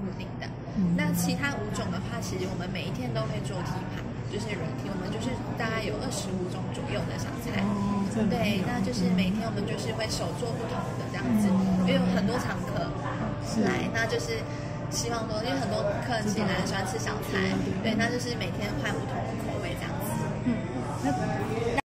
固定的。那其他5种的话，其实我们每一天都会做提盘，就是 routine， 我们就是大概有25种左右的小菜。对，那就是每天我们就是会手做不同的这样子，因为有很多常客来，那就是希望说，因为很多客人其实喜欢吃小菜，对，那就是每天换不同的口味这样子。 那